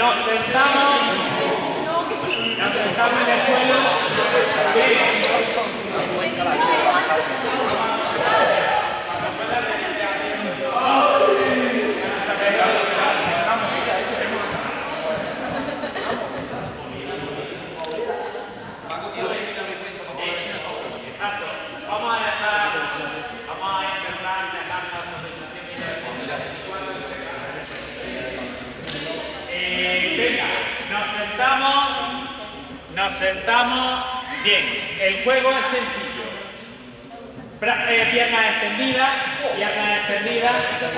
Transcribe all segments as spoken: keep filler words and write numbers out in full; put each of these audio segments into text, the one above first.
nos sentamos, nos sentamos en el suelo. Bien. Exacto. Vamos a dejar, vamos a intentar dejar la concentración. Eh, venga, nos sentamos, nos sentamos. Bien, el juego es sencillo. Bra eh, piernas extendidas, piernas extendidas,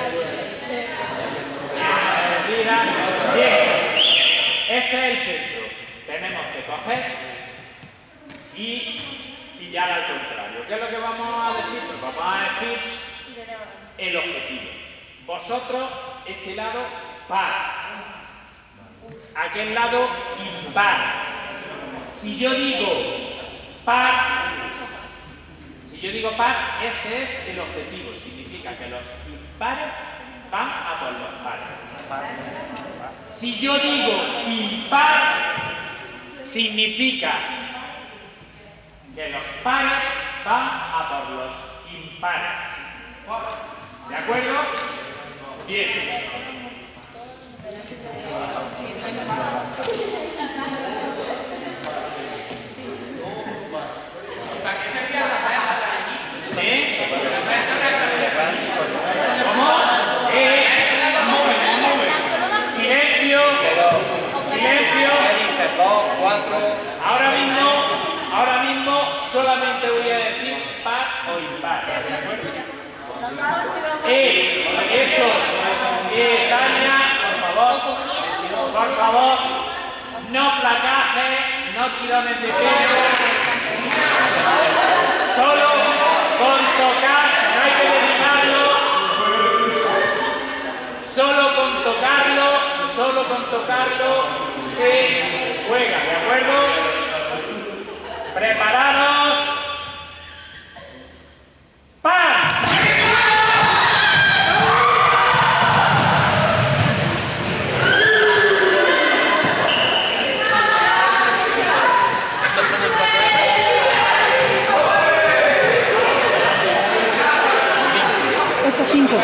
piernas extendidas. Bien, este es el centro. Tenemos que coger y pillar al contrario. ¿Qué es lo que vamos a decir? Pues vamos a decir el objetivo. Vosotros, este lado, par. Aquel lado, impar. Si yo digo par, si yo digo par, ese es el objetivo. Significa que los impares van a por los pares. Si yo digo impar, significa que los pares van a por los impares. ¿De acuerdo? Bien. ¿Para qué servía la pata ¿Eh? ¿Cómo? Eh, silencio. Silencio. dos, cuatro. Ahora mismo, ahora mismo solamente voy a decir par o impar. Eh, eso. Eh, Tania, por favor. Por favor, no placaje, no tirones de piedra. Solo con tocar, no hay que dedicarlo. Solo con tocarlo, solo con tocarlo se juega, ¿de acuerdo? Preparados. ¡Pam! Cinco.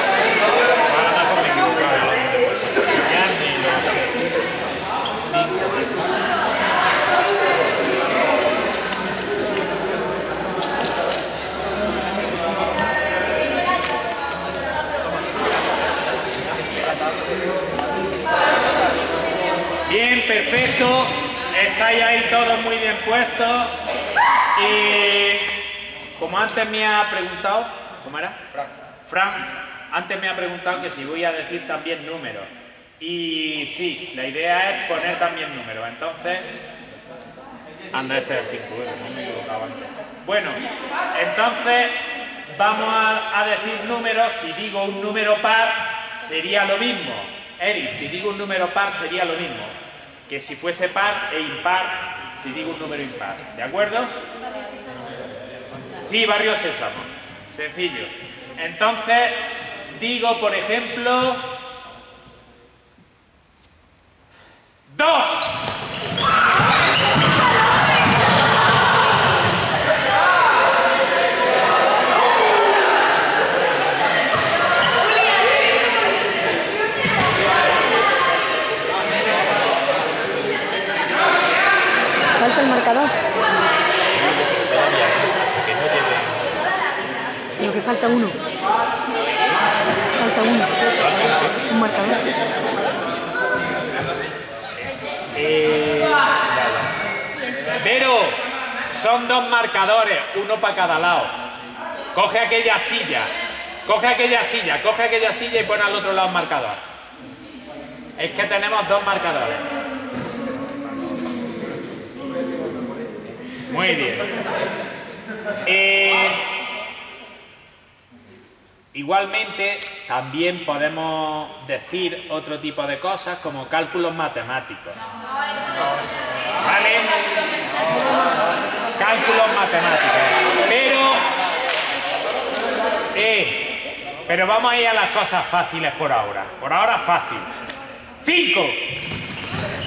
Bien, perfecto. Estáis ahí todos muy bien puestos. Y como antes me ha preguntado, ¿cómo era? Frank. Frank, antes me ha preguntado que si voy a decir también números. Y sí, la idea es poner también números. Entonces, anda, este es el cinco, no me he equivocado antes. Bueno, entonces vamos a, a decir números. Si digo un número par, sería lo mismo. Eric, si digo un número par, sería lo mismo que si fuese par e impar, si digo un número impar. ¿De acuerdo? Sí, Barrio Sésamo. Sencillo. Entonces, digo, por ejemplo, dos. Falta el marcador. Lo que falta uno. Falta uno. Un marcador. Eh, Pero son dos marcadores, uno para cada lado. Coge aquella silla, coge aquella silla, coge aquella silla y pon al otro lado un marcador. Es que tenemos dos marcadores. Muy bien. Eh, igualmente, también podemos decir otro tipo de cosas como cálculos matemáticos. ¿Vale? Cálculos matemáticos. Pero, eh, pero vamos a ir a las cosas fáciles por ahora. Por ahora fácil. Cinco.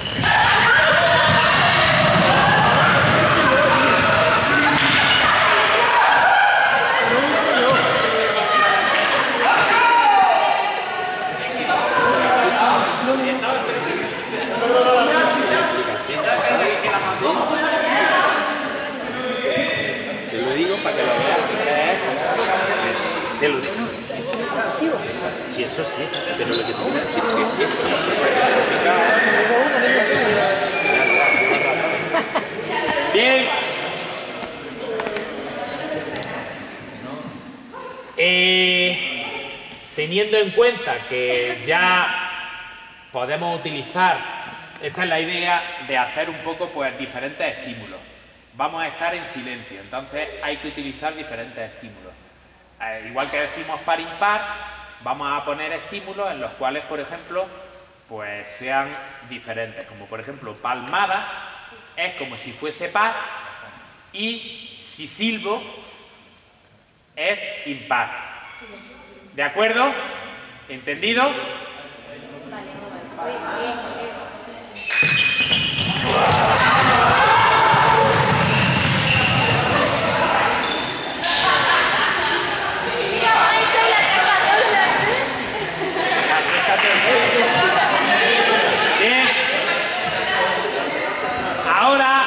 Eso sí, pero lo que te voy a decir es que esto está clasificado. Bien. Eh, teniendo en cuenta que ya podemos utilizar, esta es la idea de hacer un poco pues diferentes estímulos. Vamos a estar en silencio, entonces hay que utilizar diferentes estímulos. Eh, igual que decimos par impar, vamos a poner estímulos en los cuales, por ejemplo, pues sean diferentes, como por ejemplo palmada es como si fuese par y si silbo es impar. ¿De acuerdo? ¿Entendido? Vale, vale. Bien, bien. Bien. Ahora,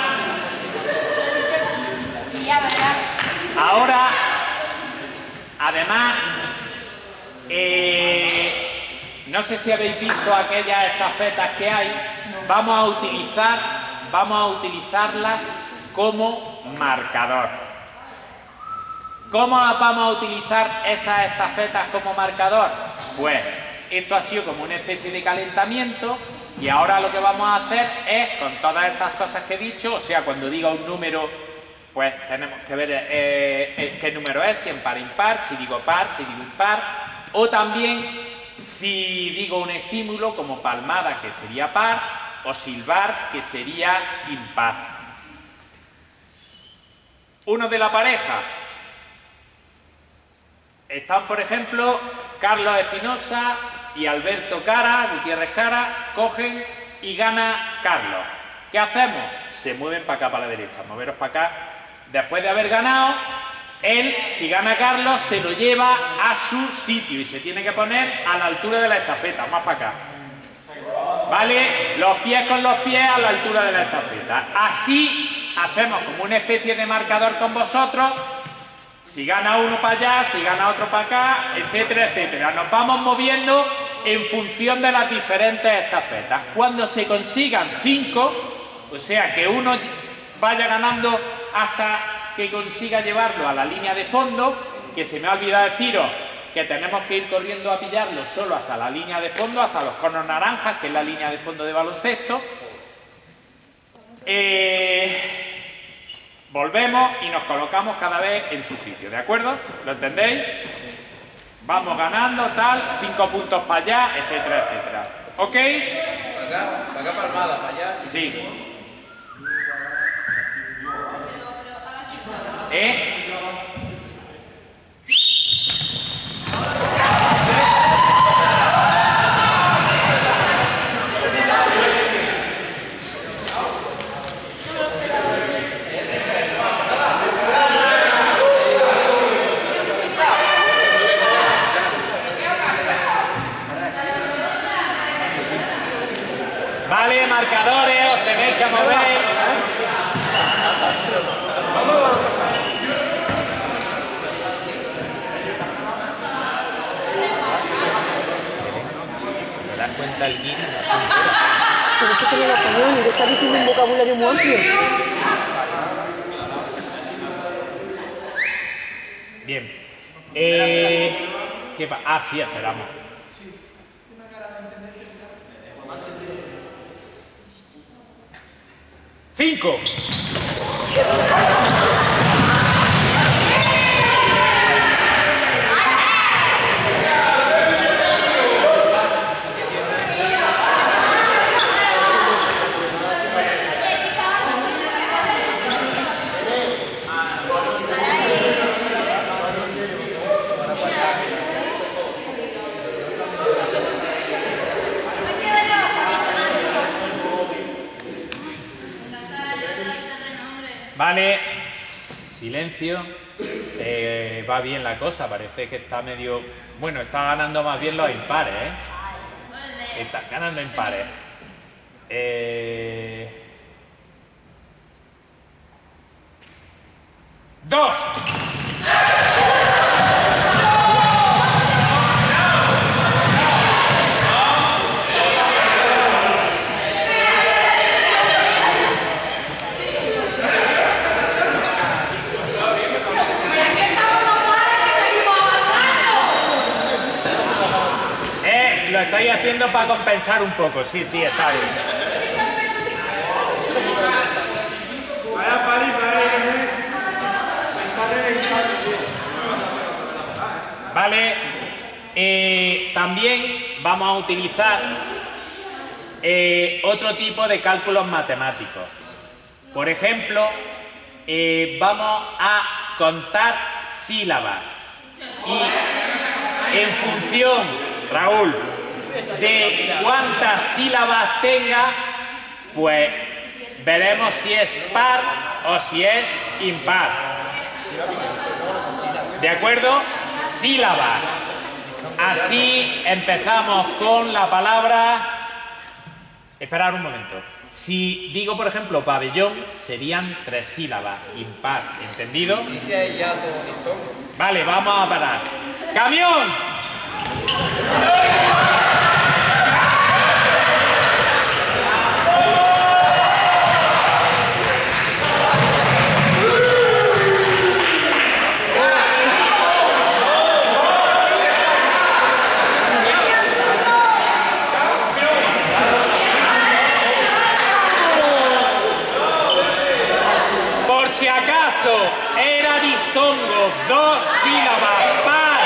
ahora, además, eh, no sé si habéis visto aquellas estafetas que hay. Vamos a utilizar, vamos a utilizarlas como marcador. ¿Cómo vamos a utilizar esas estafetas como marcador? Pues esto ha sido como una especie de calentamiento y ahora lo que vamos a hacer es, con todas estas cosas que he dicho, o sea, cuando diga un número, pues tenemos que ver eh, qué número es, si en par impar, si digo par, si digo impar, o también si digo un estímulo como palmada, que sería par, o silbar, que sería impar. Uno de la pareja. Están, por ejemplo, Carlos Espinosa y Alberto Cara, Gutiérrez Cara, cogen y gana Carlos. ¿Qué hacemos? Se mueven para acá, para la derecha, moveros para acá. Después de haber ganado, él, si gana Carlos, se lo lleva a su sitio y se tiene que poner a la altura de la estafeta, más para acá. ¿Vale? Los pies con los pies a la altura de la estafeta. Así hacemos como una especie de marcador con vosotros. Si gana uno para allá, si gana otro para acá, etcétera, etcétera. Nos vamos moviendo en función de las diferentes estafetas. Cuando se consigan cinco, o sea que uno vaya ganando hasta que consiga llevarlo a la línea de fondo, que se me ha olvidado deciros que tenemos que ir corriendo a pillarlo solo hasta la línea de fondo, hasta los conos naranjas, que es la línea de fondo de baloncesto. Eh... Volvemos y nos colocamos cada vez en su sitio, ¿de acuerdo? ¿Lo entendéis? Vamos ganando, tal, cinco puntos para allá, etcétera, etcétera. ¿Ok? Para acá, para acá palmada, para allá. Sí. ¿Eh? Vale, marcadores, os tenéis que mover. ¿Te das cuenta el guiño? Por eso tiene la opinión y te está diciendo un vocabulario muy amplio. Bien. Eh, ¿qué pasa? Ah, sí, esperamos. Cinco. Vale, silencio. Eh, va bien la cosa, parece que está medio... Bueno, está ganando más bien los impares, ¿eh? Está ganando impares. Eh... ¡Dos! para compensar un poco. Sí, sí, está bien. Vaya París, Vale. Eh, también vamos a utilizar eh, otro tipo de cálculos matemáticos. Por ejemplo, eh, vamos a contar sílabas y en función, Raúl, de cuántas sílabas tenga, pues veremos si es par o si es impar. ¿De acuerdo? Sílabas. Así empezamos con la palabra... Esperad un momento. Si digo, por ejemplo, pabellón, serían tres sílabas, impar. ¿Entendido? Vale, vamos a parar. ¡Camión! Si acaso era diptongo, dos sílabas, par.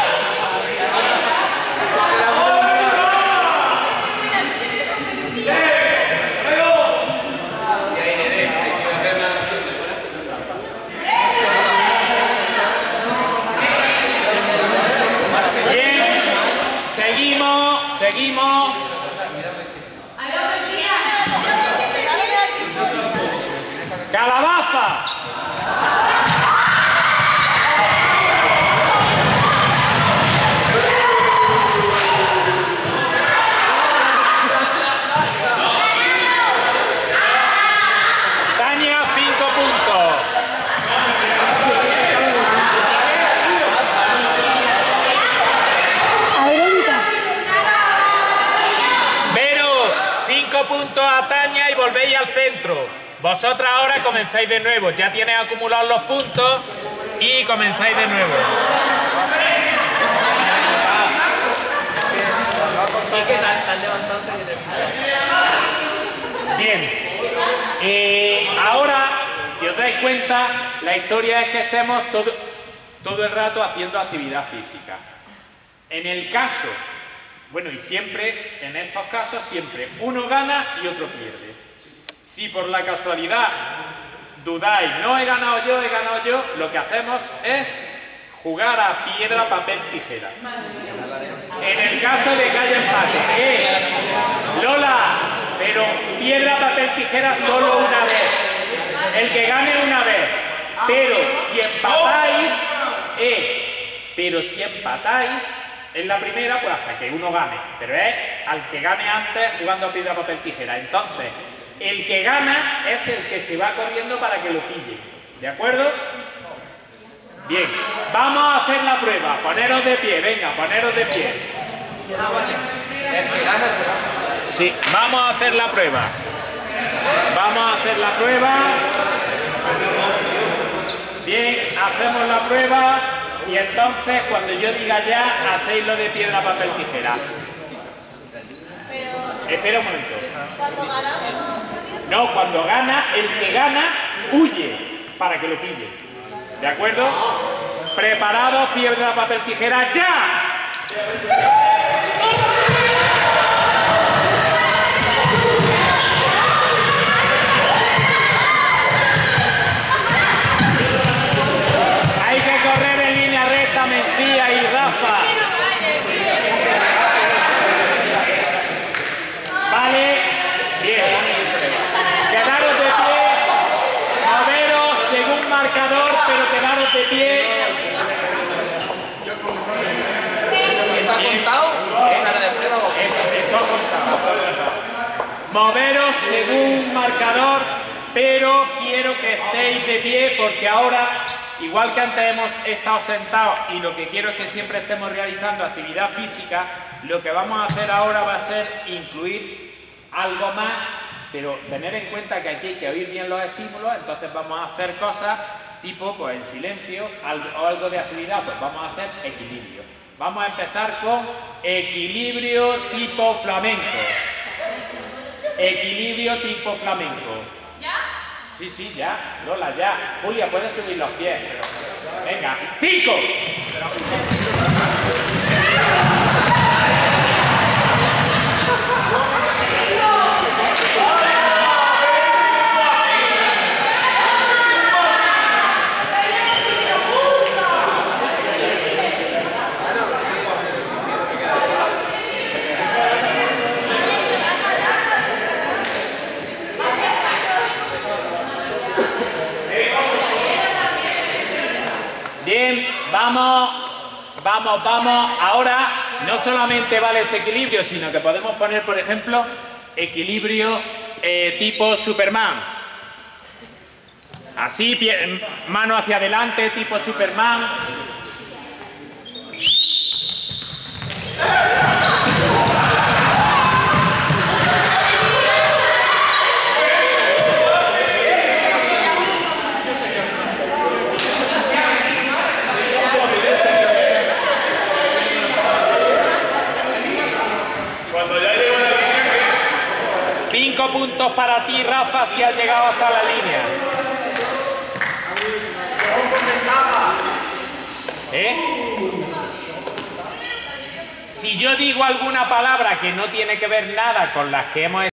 Bien, seguimos, seguimos. Calabaza. Puntos a Tania y volvéis al centro. Vosotras ahora comenzáis de nuevo. Ya tienes acumulados los puntos y comenzáis de nuevo. Bien. Eh, ahora, si os dais cuenta, la historia es que estemos todo, todo el rato haciendo actividad física. En el caso... Bueno, y siempre, en estos casos, siempre uno gana y otro pierde. Si por la casualidad dudáis, no he ganado yo, he ganado yo, lo que hacemos es jugar a piedra, papel, tijera. En el caso de que haya empate, ¿eh? Lola, pero piedra, papel, tijera solo una vez. El que gane una vez. Pero si empatáis, ¿eh? Pero si empatáis, en la primera, pues hasta que uno gane, pero es al que gane antes jugando a piedra, papel, tijera. Entonces, el que gana es el que se va corriendo para que lo pille. ¿De acuerdo? Bien, vamos a hacer la prueba. Poneros de pie, venga, poneros de pie. El que gana será. Sí, vamos a hacer la prueba. Vamos a hacer la prueba. Bien, hacemos la prueba. Y entonces, cuando yo diga ya, hacéis lo de piedra, papel, tijera. Pero... Espera un momento. Cuando ganamos... No, cuando gana, el que gana, huye para que lo pille. ¿De acuerdo? Preparados, piedra, papel, tijera, ¡ya! Mencía y Rafa. Vale, bien. Quedaros de pie, moveros según marcador, pero quedaros de pie. ¿Está contado? Está contado. Moveros según marcador, pero quiero que estéis de pie porque ahora... Igual que antes hemos estado sentados y lo que quiero es que siempre estemos realizando actividad física, lo que vamos a hacer ahora va a ser incluir algo más, pero tener en cuenta que aquí hay que oír bien los estímulos, entonces vamos a hacer cosas tipo, pues en silencio, algo, o algo de actividad, pues vamos a hacer equilibrio. Vamos a empezar con equilibrio tipo flamenco. Equilibrio tipo flamenco. ¿Ya? Sí, sí, ya. Lola, ya. Julia, puedes subir los pies. Pero... Venga. ¡Cinco! Bien, vamos, vamos, vamos. Ahora no solamente vale este equilibrio, sino que podemos poner, por ejemplo, equilibrio eh, tipo Superman. Así, pie, mano hacia adelante, tipo Superman. Cinco puntos para ti, Rafa, si has llegado hasta la línea. ¿Eh? Si yo digo alguna palabra que no tiene que ver nada con las que hemos